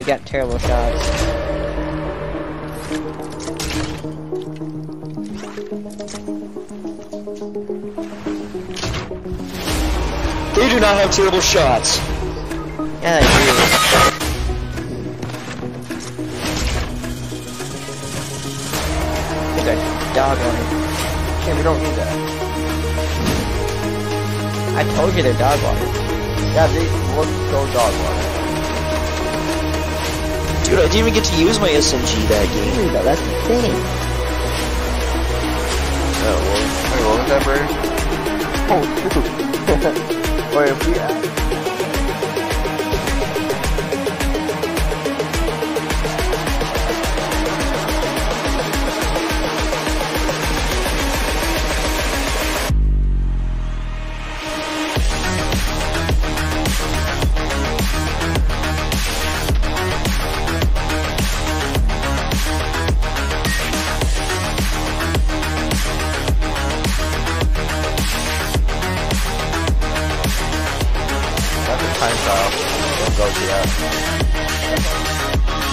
got terrible shots. They do not have terrible shots. Yeah, I do. There's a dog on it. Yeah, we don't need that. I told you they're dog water. Yeah, they look so dog water. Dude, I didn't even get to use my SMG that game. Though, that's the thing. Oh, wait, what was that bird? Oh, shoot. Wait, if we time style. Don't go to that.